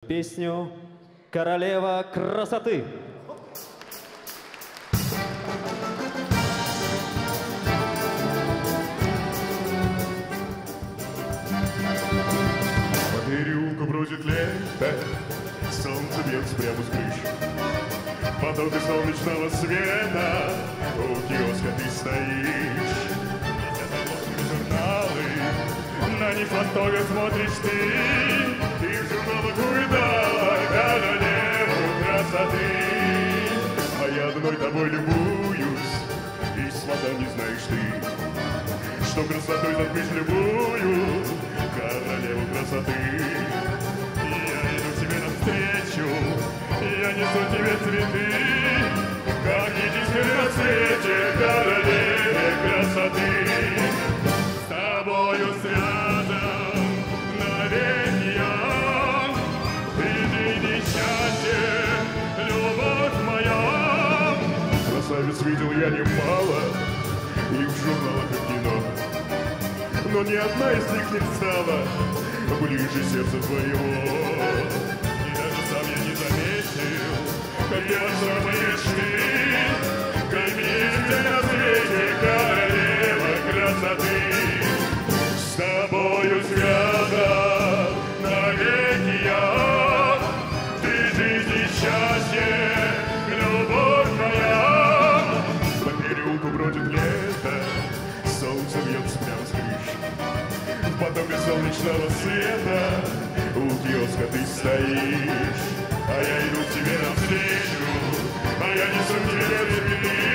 песню «Королева красоты». По переулку бродит лето, солнце бьется прямо с крыши. Потоки солнечного света, у киоска ты стоишь. Журналы, на них восторгом смотришь ты, и в журналах увидала королеву красоты. А я одной тобой любуюсь, и слова не знаешь ты, что красотой затмишь любую королеву красоты. Я иду к тебе навстречу, я несу тебе цветы, как единственный на свете королеве красоты. С тобою связан навеки я, иди несчастье, любовь моя. Красавиц видел я немало, и в журналах, и в кино, но ни одна из них не стала ближе сердца твоего. И даже сам я не заметил, как я шармаешь ты, как есть на свете королева красоты. С тобою связан навеки я, ты жизнь и счастье, любовь моя. По переулку бродит лето, солнце бьется прямо с крыши. В потоке солнечного света у киоска ты стоишь. А я иду к тебе навстречу, а я несу к тебе цветы.